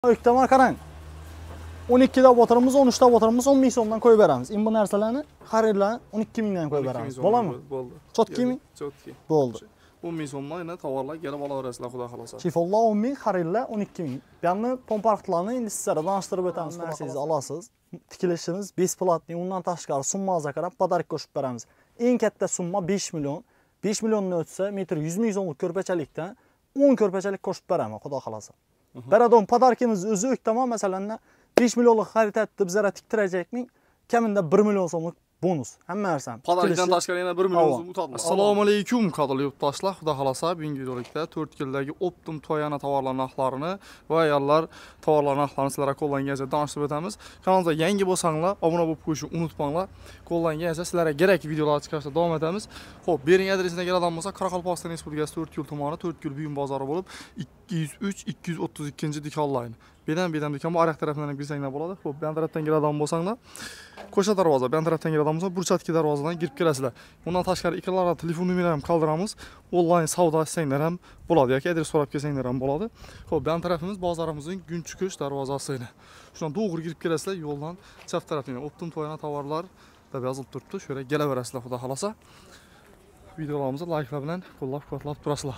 Öktama qarang. 12 da botirimiz, 13 da botirimiz 10 ming so'mdan qo'yib beramiz. Endi bu narsalarni xaridlarni 12 mingdan qo'yib beramiz. Bo'ladimi? Bo'ldi. Chotkimi? Chotki. Bo'ldi. 10 ming so'mdan yana tovarlar kelib olaverasizlar, xudo xolasa. Shifollar 10 ming, xaridlar 12 ming. Bu yerni pompartlarni endi sizlarga tanishtirib o'tamiz. Narsangizni olasiz. Tikilishimiz besplatniy, undan tashqari summangizni qarab podarik qo'shib beramiz. Eng katta summa 5 million. 5 millionni o'tsa, metr 100 ming so'mlik ko'rpachalikdan 10 ko'rpachalik qo'shib beraman, xudo xolasa. Beradon podarkimiz o'zi o'ktama masalan 5 millionlik xarid etdi, bizlarga tiktirajakmi? Kamida 1 million so'mlik bonus. Hamma narsa. Podarikdan tashqari yana 1 million so'm o'tadi. Assalomu alaykum, qadrli yurtdoshlar. Xudo xolasa, bugungi videolikda 4 yildagi Optum Toyana tovarlar narxlarini va ayollar tovarlar narxlarini sizlarga qo'llangancha tanishtirib o'tamiz. Kanalga yangi bo'lsanglar, obuna bo'lib qo'yishni unutmanglar. Qo'llangancha sizlarga kerakli videolar chiqarishda davom etamiz. Xo'p, bering adresiga keladigan bo'lsa, Qoraqalpog'iston Respublikasi 4 yo'l tumani, 4 yo'l buyum bozori bo'lib, 203-232 online. Bedan do'kon bu ariq tarafdan girsanglar bo'ladi. Xo'p, bu tarafdan keladigan bo'lsanglar, Qo'sha darvoza, bu tarafdan keladigan bo'lsa, burchatki darvozadan kirib kelasizlar. Bundan tashqari ekranlarda telefon nomerlarini qoldiramiz. Onlayn savdo qilsanglar ham bo'ladi yoki adres so'rab kelsanglar ham bo'ladi. Xo'p, bu tarafimiz bozorimizning gün chiqish darvozasi. Shundan to'g'ri kirib kelasizlar, yo'ldan chap tarafdan Optum Toyana tovarlar deb yozilib turibdi. Shuna kelaverasizlar, xudo xolasa. Videolarimizni like bilan qo'llab-quvvatlab turasizlar.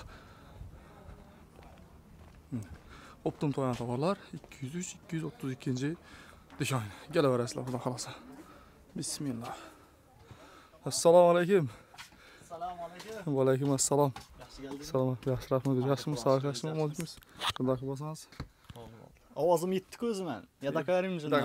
Optum Toyana tovarlar 203-232 dükkan. Kelaverasizlar, xudo xolasa. Bismillah. Assalomu alaykum. Assalomu alaykum. Va alaykum assalom. Yaxshi keldingiz. Salom, yaxshi rahmat. Yaxshimi, sog' yaxshimi, omadimiz. Shunday qilib bo'lsangiz. Ovozim yetdi-ku o'zim. Yadakarim junda.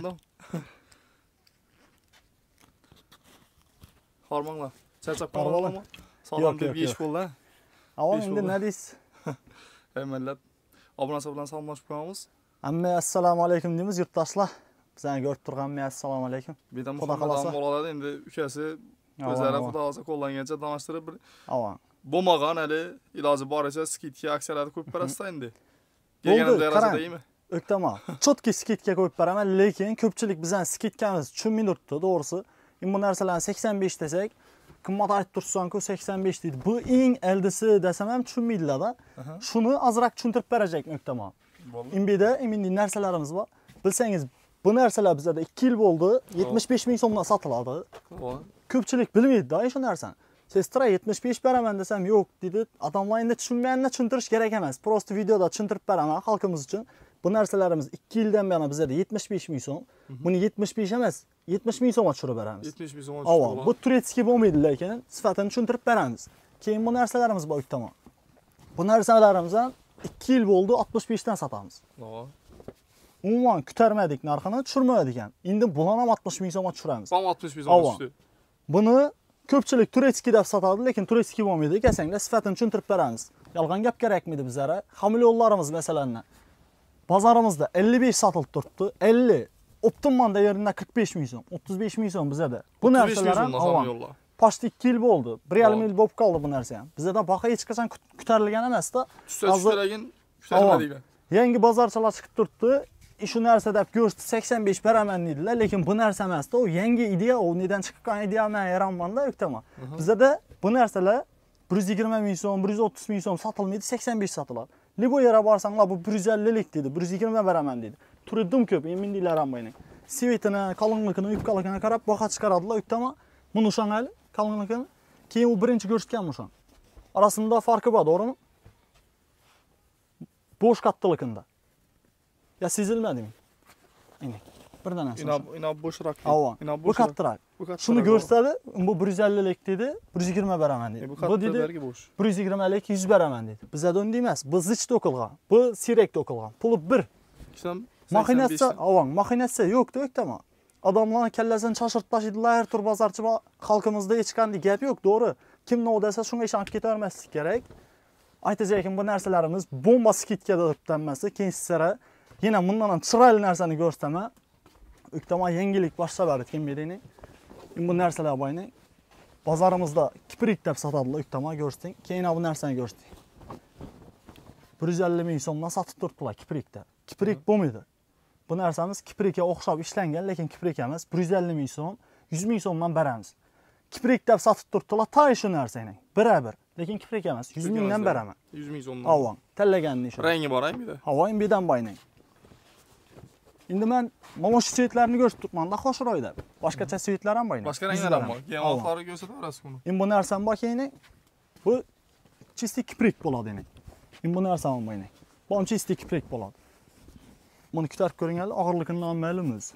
Hormanglar. Charchab qolganmi? Salom deb yesh bo'ldi. Avval endi nima deysiz? Hammanglar obunachi bilan salomlashib qo'yamiz. Hamma assalomu alaykum deymiz yurtdoshlar. Bizlarni ko'rib turganmi assalomu alaykum. Bedan Muhammaddan bo'ladi endi ukasi o'zlari xudo xolasa qo'llangancha tanishtirib bir bo'lmagan hali iloji boricha skidka aksiyalarni qo'yib berasiz endi. Kelganim darajadaymi? O'ktama. Chotki skidka qo'yib beraman, lekin ko'pchilik bizning skidkamiz tushunmay turibdi, to'g'risi. Bu narsalarni 85 desak, qimmat aytib tursanku 85 deydi. Bu eng eldisi desam ham tushunmaydilar-da. Shuni azroq tushuntirib berajak o'ktama. Imbida endi narsalarimiz bor. Bilsangiz, bu narsalar bizda 2 yil bo'ldi, 75 ming so'mdan sotiladi. Ko'pchilik bilmaydi-da shu narsani. Sestra 75 beraman desam, yo'q dedi. Odamlar endi tushunmaganini tushuntirish kerak emas. Prosta videoda tushuntirib beraman xalqimiz uchun. Bu narsalarimiz 2 yildan beri bizda 75 ming so'm. Buni 75 emas, 70 ming so'mga tushirib beramiz. 70 ming so'mga tushirib beramiz. Bu turetski bo'lmaydi, lekin sifatini tushuntirib beramiz. Keyin bu narsalarimiz bor o'ktama. Bu narsalarimizdan 2 yil bo'ldi 65 dan sotamiz. Umuman kutarmadik narxini tushirmadik ekan. Endi bularni ham 60 ming so'mga tushiramiz. Ham 60 ming so'mga tushdi. Buni ko'pchilik turetski deb sotadi, lekin turetski bo'lmaydi. Kelsanglar sifatini tushuntirib beramiz. Yolg'on gap kerakmidi bizlarga? Xamilonlarimiz masalan bozorimizda 55 sotilib turibdi. 50 Optimman değerinde 45 ming so'm, 35 ming so'm bizda. Bu narsalar ham pochta 2 yil bo'ldi. 1,5 yil bo'lib qoldi bu narsa ham. Bizda baho hech qachon ko'tarilgan emas-da. Tushiragin ko'tarilmadilar. Yangi bozorchilar chiqib turibdi. Shu narsa deb go'sht 85 beraman dedilar, lekin bu narsa emas-da. U yangi ideya, u nedan chiqqan ideya men hayronman-da, o'ktama. Bizda bu narsalar 120 ming so'm, 130 ming so'm sotilmaydi, 85 sotiladi. Libo yere barsanglar bu 150lik dedi, 120 beraman dedi. Turdim ko'p, emindilar ham bayning. Svetini, qalınlığını, yupqaligini qarab baho chiqaradilar, o'ktama. Buni o'shangal qalınlığını keyin u birinchi ko'rsatgan o'shan. Orasida farqi bor, to'g'rimi? Bo'sh qattiligida. Ya sezilmadimi? Ini. Birdan asıl. Ina bo'shroq. Bu qattiroq. Shuni ko'rsatadi, bu 150lik dedi, 120 beraman dedi. Bu dedi 120lik 100 beraman dedi. Bizda o'ndi emas, bu zich to'qilgan. Bu sirek to'qilgan. Puli 1. Makinasi yo'q-da, o'ktama. Odamlar kallasini shoshirib tashlaydilar, har tur bozorchi xalqimizda hech qanday gap yo'q, to'g'ri. Kim nima desa shunga ishonib ketavermaslik kerak. Aytajakim bu narsalarimiz bomba skidka deb tanmasa, keyin sizlarga yana bundan ham chiroyli narsani ko'rsataman. O'ktama yangilik boshlab kim bedini. Bu narsalar bo'yni bozorimizda kiprik deb sotadilar, o'ktama ko'rsating. Keyin bu narsani ko'rsating. 150 ming so'mdan sotib turibdilar kiprikda. Kiprik bo'lmaydi. Bu narsamiz kiprikka o'xshab ishlangan, lekin kiprik emas. 150 ming so'm, 100 ming so'mdan beramiz. Kiprik deb sotib turibdilar, tay shu narsani. Birebir. Lekin kiprik emas, 100 mingdan beraman. 100 ming so'mdan. Avval tanlaganini shu. Rangi bor ham bir de. Havo imbidan bayning. Endi men mana shu svetlarni ko'rsatib turibman-da, xo'shiroyda. Boshqacha svetlar ham bor. Boshqa ranglar ham bor. Keyin oqlari ko'rsataverasiz buni. Endi bu narsam bor keyin bu чистый kiprik bo'ladi endi. Endi bu narsam bor endi. Bu чистый kiprik bo'ladi. Buni ko'tarib ko'ringlar, og'irligidan ma'lummiz.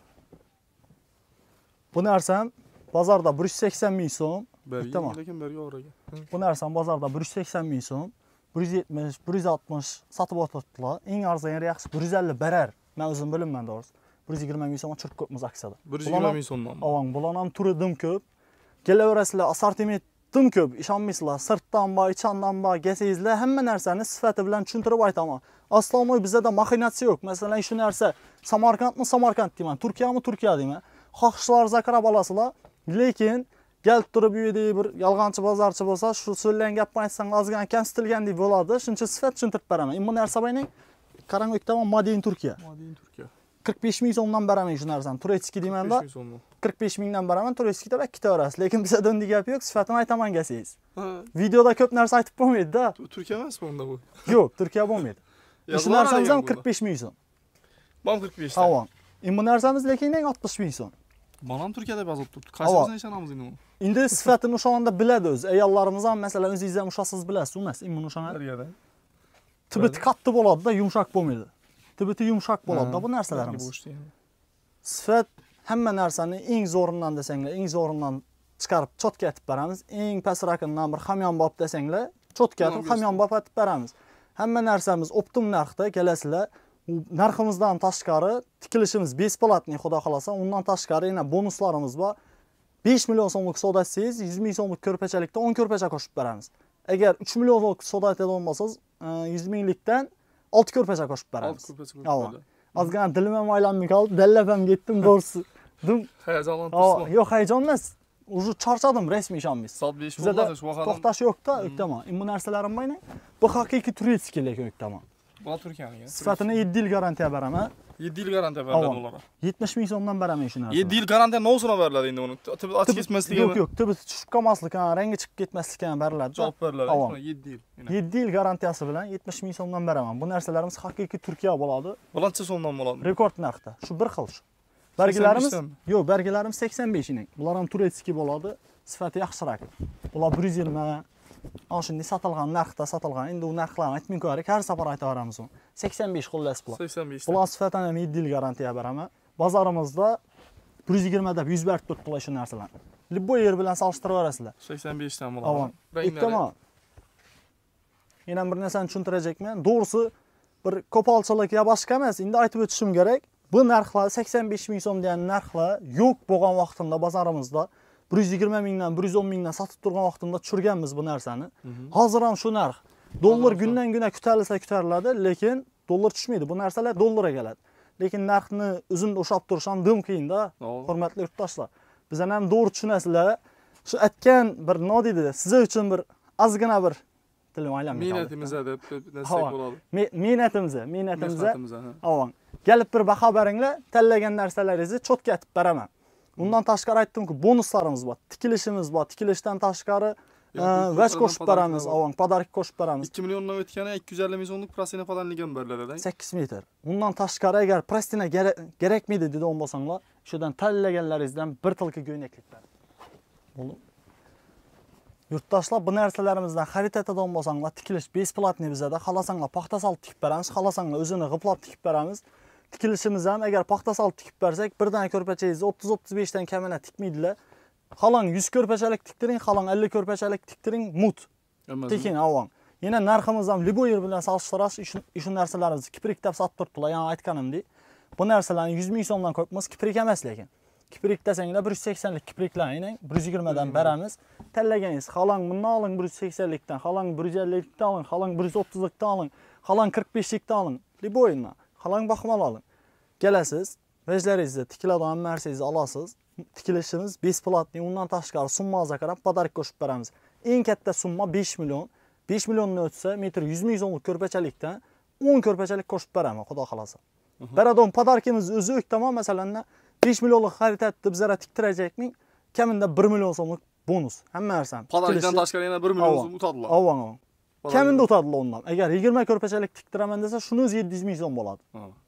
Bu narsam bozorda 180 ming so'm. Tamam. Lekin berga o'raga. Bu narsam bozorda 180 ming so'm. 170, 160 sotib o'tibdilar. Eng arzon yeri yaxshi 150 berar. Men o'zim bilaman doğrusu. 120 ming so'm chirib ko'pmiz aksiyada. 120 ming so'mdan. Avang bular ham turi dim ko'p. Kelaverasizlar, assortiment dim ko'p. Ishonmaysizlar, sirtdan bor, ichandan bor, gasingizlar hamma narsani sifati bilan tushuntirib aytaman. Aslomoy bizda maxinatsiya yo'q. Masalan, shu narsa Samarqandmi, Samarqand deyman, Turkiyami, Turkiya deyman. Xohishlaringizni qarab olasizlar. Lekin kelib turib bu yerda bir yolg'onchi bozorchi bo'lsa, shu so'zlagan gapni aytsang ozgina kamsitilgandek bo'ladi. Shuncha sifat tushuntirib beraman. Bu narsa bayning qarang o'ktaman Madin Turkiya. Madin Turkiya. 45 ming so'mdan beraman shu narsani. Turetskiy deyman-da. 45 mingdan beraman, Turetskiy deb ketaverasiz. Lekin bizda bunday gap yo'q, sifatini aytaman gasangiz. Videoda ko'p narsa aytib bo'lmaydi-da. Turkiya emasmi unda bu? Yo'q, Turkiya bo'lmaydi. Shu narsamiz ham 45 ming so'm. Bom 45 ta. Avon. Bu narsamiz lekin 60 ming so'm. Mana ham Turkiyada yozib turibdi. Qaysini ishonamiz endi buni? Endi sifatini o'shanda biladi o'zi. Ayollarimiz ham masalan o'zingiz ham ushasiz bilasiz, emas? Buni o'shanga. Tibiti qattiq bo'ladi-da, yumshoq bo'lmaydi. Tibiti yumshoq bo'ladi-da bu narsalarimiz. Sifat hamma narsani eng zo'ridan desanglar, eng zo'ridan chiqarib chotka aytib beramiz. Eng pastroqidan bir hamyonbop desanglar, chotka aytib hamyonbop aytib beramiz. Hamma narsamiz optim narxda kelasizlar. Narximizdan tashqari tikilishimiz besplatniy, xudo xolasa, undan tashqari yana bonuslarimiz bor. 5 million so'mlik savdo etsangiz, 100 ming so'mlik ko'rpachalikda 10 ko'rpacha qo'shib beramiz. Agar 3 million so'mlik savdo etadigan bo'lsangiz, 100 minglikdan 6 ko'rpacha qo'shib beramiz. 6 ko'rpacha qo'shib beramiz. Ozgina dilim ham aylanmay qoldi, dallab ham ketdim doğrusu. Hayajonlanib. Yo'q, hayajon emas. Уже charchadim, rasmiy ishonmaysiz. Soat 5 bo'ladi, shu vaqtda to'xtash yo'q-da, o'ktaman. Bu narsalarim bo'yna. Bu haqiqiy turetskiy lekin o'ktaman. Bu Turkiyaniga. Sifatini 7 yil garantiya beraman. 7 yil garantiya beriladi ularga. 70 ming so'mdan beraman shu narsani. 7 yil garantiya nosuna beriladi endi uni. Ochib ketmasligi. Yo'q, tubi tushib qolmasligi, rangi chiqib ketmasligi ham beriladi. Javob beriladi. 7 yil. 7 yil garantiyasi bilan 70 ming so'mdan beraman. Bu narsalarimiz haqiqiy Turkiya bo'ladi. Bilanchi so'mdan bo'ladi. Rekord narxda. Shu bir xil shu. Belgilarimiz yo'q, belgilarimiz 85 ning. Bular ham turetskiy bo'ladi. Sifati yaxshiroq. Bular 120 ana shunday sotilgan narxda sotilgan. Endi u narxlarni aytmay ko'rarik, har safar aytaveramiz uni. 85 xullas bular. 85. Bular sifatan ham 7 yil garantiya beraman. Bozorimizda 120 deb 100 berib turibdilar shu narsalarni. Любой yer bilan solishtiraverasizlar. 85 dan bo'ladi. Tamam. Yana bir narsani tushuntirajekman. Doğrusu bir qo'polchilik ya boshqa emas. Endi aytib o'tishim kerak. Bu narxlar 85 ming so'm degan narxlar yo'q bo'lgan vaqtida bozorimizda 120 mingdan 110 mingdan sotib turgan vaqtida tushirganmiz bu narsani. Hozir ham shu narx. Dollar kundan kunga ko'tariladi, lekin dollar tushmaydi. Bu narsalar dollarga keladi. Lekin narxni o'zimda o'shab turish ham dim qiyin-da, hurmatli yurtdoshlar. Bizdan ham to'g'ri tushunasizlar. Shu aytgan bir nima deydi, sizlar uchun bir ozgina bir tilim aylanmaydi. Minnatimizga deb nasib bo'ladi. Minnatimizga. Avon. Kelib bir baho beringlar, tanlagan narsalaringizni cho'tka aytib beraman. Undan tashqari aytdim-ku, bonuslarimiz bor, tikilishimiz bor. Tikilishdan tashqari vaj qo'shib beramiz, avon, podarka qo'shib beramiz. 2 milliondan o'tgani 250 ming so'mlik prostina podanligi ham beriladi. 8 metr. Undan tashqari agar prostina kerakmidi degan bo'lsanglar, shudan tanlaganlaringizdan bir tilka go'ynaklik bering. Bo'ldi. Yurtdoshlar, bu narsalarimizdan xarid etadigan bo'lsanglar, tikilish besplatniy bizada. Xohlasanglar paxta solib tikib beramiz, xohlasanglar o'zini g'iplab tikib beramiz. Tikilishimiz ham agar paxta solib tikib bersak, birdan ko'rpachangizni 30-35 dan kamina tikmaydilar. Xohlang 100 ko'rpachalik tiktiring, xohlang 50 ko'rpachalik tiktiring, mut. Tekin avon. Yana narximiz ham любой yer bilan solishtirish shu narsalarimizni kiprik deb sotib turibdilar, yana aytganimdek. Bu narsalarni 100 ming so'mdan ko'pmiz, kiprik emas lekin. Kiprik desanglar 180lik kipriklarni 120 dan beramiz. Tanlaganingiz, xohlang bundan oling 180likdan, xohlang 150likdan oling, xohlang 130likdan oling, xohlang 45likdan oling. Любойdan. Xohlang baxmal oling. Kelasiz, vajlaringizni tikiladigan narsangizni olasiz. Tikilishimiz besplatniy, undan tashqari summaga qarab podarka qo'shib beramiz. Eng katta summa 5 million. 5 millionni o'tsa, metr 100 ming so'mlik ko'rpachalikdan 10 ko'rpachalik qo'shib beraman, xudo xolasa. Beradon podarkimiz o'zi o'ktamon, masalan, 5 millionlik xarid etib bizga tiktirajakming, kamida 1 million so'mlik bonus. Hamma narsani. Podarkdan tashqari yana 1 million so'm o'tadilar. Avon. Kamida o'tadilar undan. Agar 20 ko'rpachalik tiktiraman desa, shuni o'zi 700 ming so'm bo'ladi.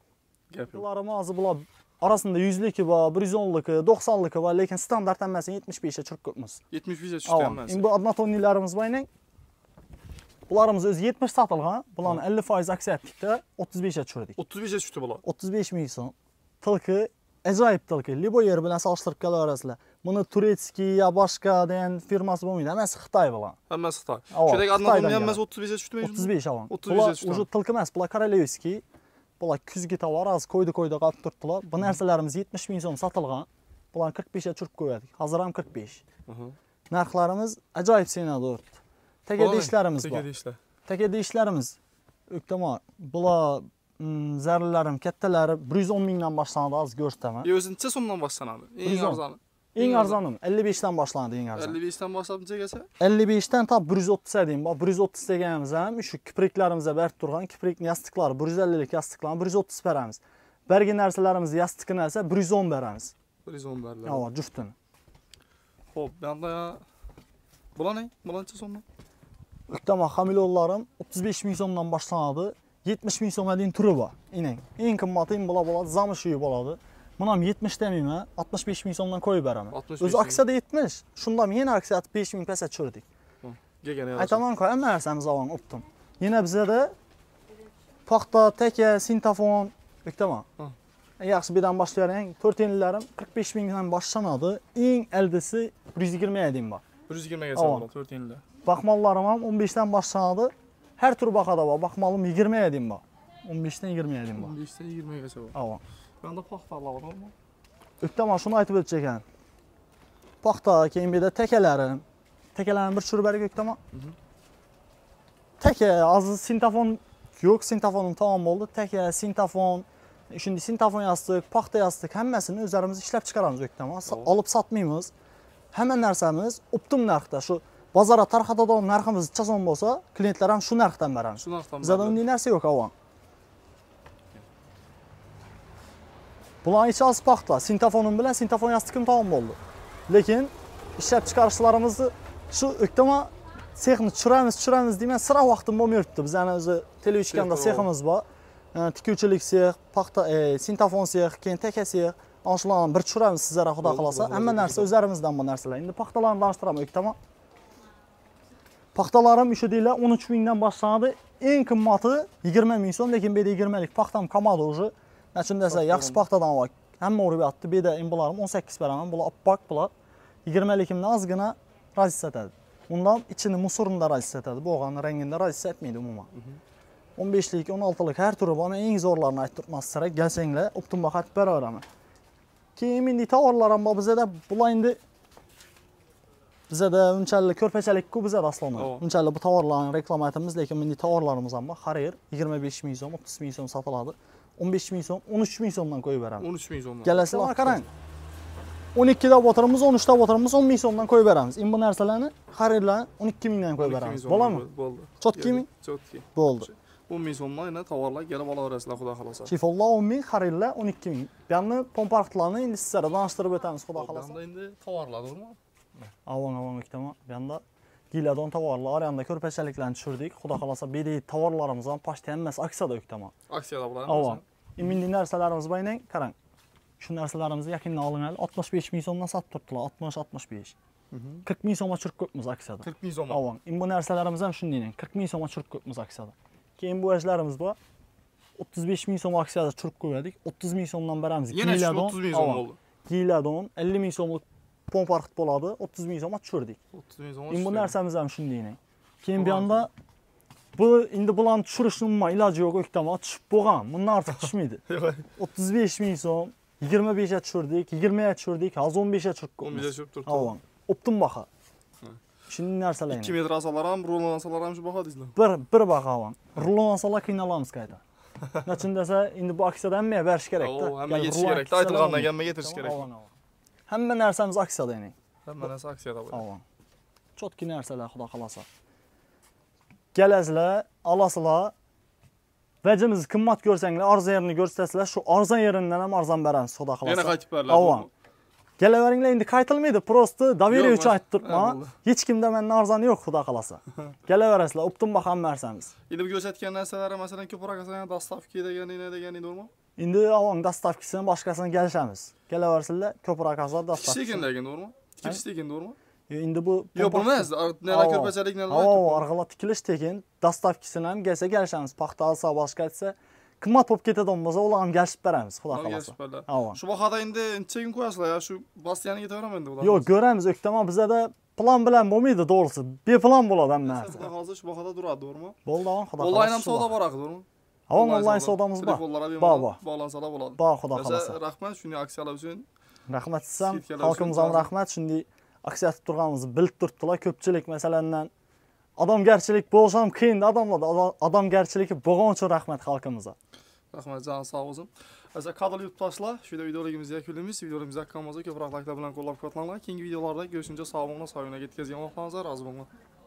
Gap yo'q. Bularım hozir bular arasında 100'liki bor, 110'liki, 90'liki bor, lekin standart hammasini 75 ga tushib ko'pmiz. 75 ga tushdi hammasi. Endi bu однотонниlarimiz bor endi. Bularimiz o'zi 70 sotilgan, bularni 50% aksiya etdikda 35 ga tushirdik. 35 ga tushdi bular. 35 ming so'm. Tilki ajoyib tilki. Libo yer bilan solishtirib kelaverasizlar. Buni Turetskiy ya boshqa degan firmasi bo'lmaydi. Hammasi Xitoy bilan. Hammasi Xitoy. Shunday однотонный hammasi 35 ga tushdimi? 35 avon. 35 ga tushdi. Уже tilki emas, bular Korolevskiy. Bular kuzgi tovar, hozir qo'ydi qolib turibdilar. Bu narsalarimiz 70 ming so'm sotilgan. Bularni 45 ga tushirib qo'ydik. Hozir ham 45. Narxlarimiz ajoyib senada o'tdi. Tegada ishlarimiz bor. Tegada ishlarimiz. O'ktama, bular zarralarim kattalari 110 mingdan boshlanadi, hozir ko'rsataman. O'zi necha so'mdan boshlanadi? Eng arzoni. Eng arzonim 55 dan boshlanadi, eng arzon. 55 dan boshlab nechagacha? 55 dan top 130 ga deyman. 130 deganimiz ham shu kipriklarimizda berib turgan kiprik yastiqlari 150 lik yastiqlarni 130 beramiz. Bergan narsalarimizni yastiqini esa 110 beramiz. 110 beriladi. Yo'q, juftini. Xo'p, bunda bular ne? Bular necha so'mdan? O'ktama xamilollarim 35 ming so'mdan boshlanadi. 70 ming so'mga дейін turi bor. Eng qimmati bo'ladi, zamishiy bo'ladi. Buni ham 70 demayman, 65 ming so'mdan qo'yib beraman. O'zi aksiyada 70, shunda men yana aksiya 5 ming pesa tushirdik. Aytaman-ku, hamma narsamiz avon optim. Yana bizada paxta, taka, sintafon, o'ktama. Yaxshi bilan boshlayvering, 4 yillarım 45 mingdan boshlanadi. Eng eldisi 120 ga deyim bor. 120 gacha bo'ladi 4 yilda. Baxmallarim ham 15 dan boshlanadi. Her tur bakada var. Bakmalım 20 edeyim bak. 15'ten 20 edeyim bak. 15'ten 20'ye geçe var. Ava. Ben de paxta alalım mı? Öktama şunu aytıp öteceğim. Paxta keyin bir de tekelerim. Tekelerim bir çürü berik öktama. Teke az sintafon yok. Sintafonum tamam oldu. Teke, sintafon. Şimdi sintafon yastık, paxta yastık. Hemmesini üzerimizi işlep çıkaramız öktama. Alıp satmayımız. Hemen nersemiz optim narxda. Şu bazara tarxada da narxımız necha so'm bo'lsa, klientlar ham shu narxdan beramiz. Shu narxdan. Bizda unday narsa yo'q avon. Bular ichasi paxta, sintafonim bilan sintafon yastiqim tamom bo'ldi. Lekin ishlab chiqarishlarimizni shu o'ktama sexni tushiramiz deyman, sira vaqtim bo'lmayapti. Bizning o'zi televichkanda seximiz bor. Tikuvchilik sex, paxta, sintafon sex, keyin taka sex. Oshlarni bir tushiramiz sizlarga xudo xolasa. Hamma narsa o'zlarimizdan bu narsalar. Endi paxtalarni tanishtiraman o'ktama. Paxtalarim shu deylar 13 mingdan boshlanadi. Eng qimmati 20 ming so'm, lekin bu yerda 20 lik paxtam qolmadi уже. Nachun desa, yaxshi paxtadan var. Hamma urib yotdi. Bu yerda bularım 18 beraman. Bular oppoq bular. 20 likimni ozgina razis etadi. Undan ichini musorunda razis etadi. Bo'lgan rangida razis etmaydi umuman. 15 lik, 16 lik har turi bor. Men eng zo'rlarini aytib turmasam kerak. Kelsanglar, optim baxat beraveraman. Keyin endi tovarlar ham bor bizda. Bular endi bizda unchalik ko'rpachalik-ku bizda aslında. Unchalik bu tovarlarni reklama etamiz, lekin endi tovarlarimiz ham bor. Xarir 25 ming so'm, 30 ming so'm sotiladi. 15 ming so'm, 13 ming so'mdan qo'yib beraman. 13 ming so'mdan. Kelasizlar qarang. 12 da o'tiramiz, 13 da o'tiramiz, 10 ming so'mdan qo'yib beramiz. Endi bu narsalarni xarirlarni 12 mingdan qo'yib beramiz. Bo'ladimi? Bo'ldi. Chotkimi? Chotki. Bo'ldi. 10 ming so'mdan yana tovarlar kelib olaverasizlar, xudo xolasa. Chifollar 10 ming, xarirlar 12 ming. Bu yerni pomparxtlarni endi sizlarga tanishtirib o'tamiz, xudo xolasa. Bunda endi tovarlar to'g'rimi? Avon o'ktama. Bu yerda giladon tovarlar, yanda ko'rpachaliklarni tushirdik. Xudo xolasa bu yerda tovarlarimiz ham pochta emas, aksiyada o'ktama. Aksiyada bular. Avon. Endi narsalarimiz bo'yning, qarang. Shu narsalarimizni yaqindan olinadi. 65 ming so'mdan sotib turibdilar, 60-65. 40 ming so'mga tushirib qo'yibmiz aksiyada. 40 ming so'm. Avon. Endi bu narsalarimiz ham shunday, 40 ming so'mga tushirib qo'yibmiz aksiyada. Keyin bu ajlarimiz bor. 35 ming so'm aksiyada tushirib qo'ydik. 30 ming so'mdan beramiz. Yana 30 ming so'm bo'ldi. Giladon 50 ming so'mlik pomparxt bo'ladi. 30 ming so'mga tushirdik. 30 ming so'm. Endi bu narsamiz ham shunday. Keyin bu yoqda bu endi bularni tushirishning umuman iloji yo'q, o'ktama tushib bo'lgan. Bundan ortiq tushmaydi. 35 ming so'm, 25 ga tushirdik, 20 ga tushirdik, hozir 15 ga tushib qo'ydik. 15 ga tushib turibdi. Avon. Optim baho. Shunday narsalar. 2 metr asolar ham, rulon asolar ham shu baho deysizlar. Bir baho avon. Rulon asolar qiynalamiz qayta. Nachun desa, endi bu aksiyada hammaga berish kerak-da. Hammaga yetish kerak. Aytilgandan hammaga yetish kerak. Hamma narsamiz aksiyada endi. Hamma narsa aksiyada bo'ladi. Avon. Chotki narsalar, xudo xolasa. Kelasizlar, olasizlar. Vajimiz qimmat ko'rsanglar, arzon yerini ko'rsatasizlar, shu arzon yeridan ham arzon beramiz, xudo xolasa. Yana qaytib beriladi. Avon. Kelaveringlar, endi qaytilmaydi, prosta daveriya uchun aytib turibman. Hech kimda mendan arzoni yo'q, xudo xolasa. Kelaverasizlar, optim baho narsamiz. Endi bu ko'rsatgan narsalar masalan ko'proq asosan dostavka degan to'g'rimi? Endi avon dastavkasini boshqasini kelishamiz. Kelaversizlar, ko'proq asar dastavkasi. Ikkisi ekan lekin, to'g'rimi? Ikkisi ekan, to'g'rimi? Endi bu Yo'q, bilmaysiz. Nelar ko'rpachalik, nelar. Arg'ala tikilish tekin, dastavkasini ham kelsa kelishamiz. Paxta olsa, boshqa aytsa, qimmat bo'lib ketadigan bo'lsa, ular ham kelishib beramiz, xudo xolasa. Shu bahada endi necha kun qo'yasizlar ya? Shu Bastianiga ketaveramiz endi ular. Yo'q, ko'ramiz, o'ktamon bizda plan bilan bo'lmaydi, to'g'risi. Beplan bo'ladi hamma narsa. Xudo xolasa shu bahada turadi, to'g'rimi? Bo'ldi, xudo xolasa. Onlayn ham savdo bor, to'g'rimi? Onlayn savdomiz bor. Bor. Bog'lansa bo'ladi. Bor, xudo xolasa. Rahmat shunday aksiyalar uchun. Rahmat sizam, xalqimizga ham rahmat. Shunday aksiya qilib turganimizni bilib turibdilar. Ko'pchilik masalan odamgarchilik bo'lishi ham qiyin odamlarda. Odamgarchiligi bo'lgani uchun rahmat xalqimizga. Rahmat, jon sog' bo'lsin. Asa qadrli yurtdoshlar, shu videoligimizni yakunlaymiz. Videoligimizni yoqqanmizda ko'proq likelar bilan qo'llab-quvvatlanglar. Keyingi videolarda görüşünce sog' bo'linglar, sog'lig'inglarga yetkazgan bo'linglar, rozi bo'linglar.